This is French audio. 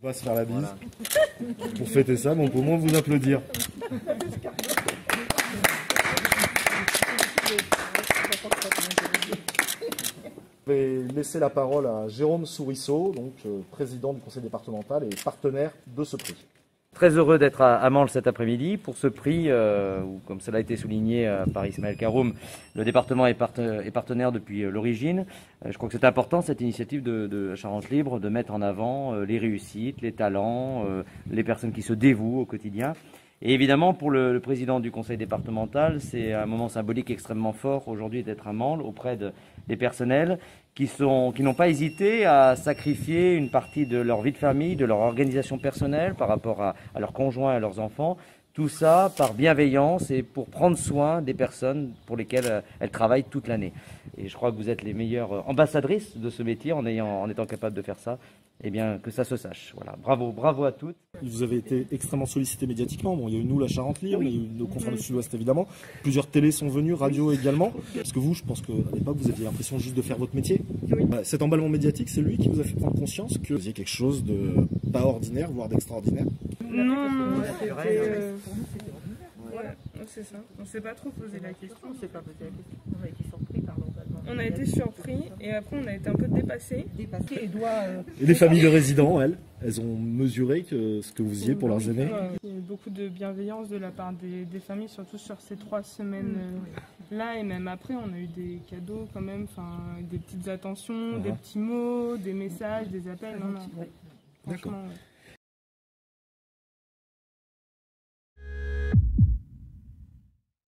pas se faire la bise pour fêter ça, mais on peut au moins vous applaudir. Je vais laisser la parole à Jérôme Sourisseau, donc président du conseil départemental et partenaire de ce prix. Très heureux d'être à Mansle cet après-midi pour ce prix où, comme cela a été souligné par Ismaël Karoum, le département est partenaire depuis l'origine. Je crois que c'est important cette initiative de Charente Libre de mettre en avant les réussites, les talents, les personnes qui se dévouent au quotidien. Et évidemment, pour le président du conseil départemental, c'est un moment symbolique extrêmement fort aujourd'hui d'être à Mansle auprès des personnels qui n'ont pas hésité à sacrifier une partie de leur vie de famille, de leur organisation personnelle par rapport à leurs conjoints et à leurs enfants. Tout ça par bienveillance et pour prendre soin des personnes pour lesquelles elles travaillent toute l'année. Et je crois que vous êtes les meilleures ambassadrices de ce métier en étant capable de faire ça. Eh bien, que ça se sache. Voilà. Bravo à toutes. Vous avez été extrêmement sollicité médiatiquement. Bon, il y a eu nous, la Charente Libre, il y a eu nos confrères du Sud-Ouest évidemment. Plusieurs télés sont venues, radio également. Parce que vous, je pense qu'à l'époque, vous aviez l'impression juste de faire votre métier. Oui. Cet emballement médiatique, c'est lui qui vous a fait prendre conscience que vous faisiez quelque chose de pas ordinaire, voire d'extraordinaire. Non, c'est ça. On ne s'est pas trop posé la question. On s'est pas posé la question. On a été surpris par l'emballement. On a été surpris et après on a été un peu dépassés. Et les familles de résidents, elles ont mesuré ce que vous faisiez pour leurs aînés. Il y a eu beaucoup de bienveillance de la part des familles, surtout sur ces 3 semaines-là. Et même après, on a eu des cadeaux quand même, des petites attentions, des petits mots, des messages, des appels. Non. D'accord. Franchement,